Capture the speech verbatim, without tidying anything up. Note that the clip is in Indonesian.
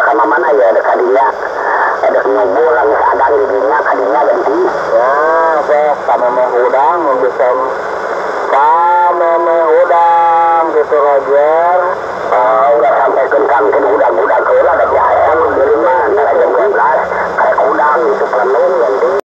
kama mana ya ada kadinya ada ngobolan sadang di dinya kadinya ganti ya saya sama meh udang bisa sama meh udang gitu Roger. Oh, udah sampai ke kantin udang-udang ke ulah ada ayam di rumah antara jam dua belas kayak udang itu penuh ganti